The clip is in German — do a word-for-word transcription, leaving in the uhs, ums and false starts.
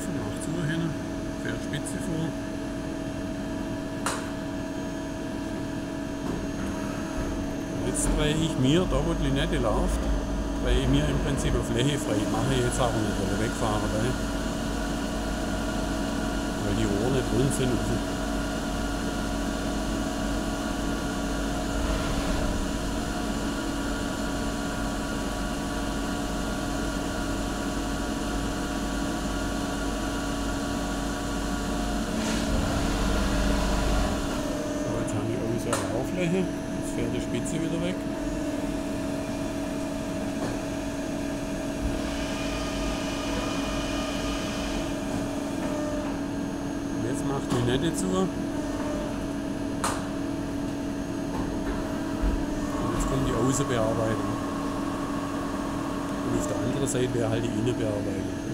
offen, macht zu hin, fährt Spitze vor. Jetzt drehe ich mir, da wo die Linette läuft, drehe ich mir im Prinzip auf Fläche frei. Mache ich jetzt aber nicht, weil ich wegfahre da. Weil die Rohre nicht drin sind. So, jetzt habe ich auch so eine Lauffläche. Jetzt fährt die Spitze wieder weg. Macht die Linette zu. Und jetzt kommt die Außenbearbeitung. Und auf der anderen Seite wäre halt die Innenbearbeitung.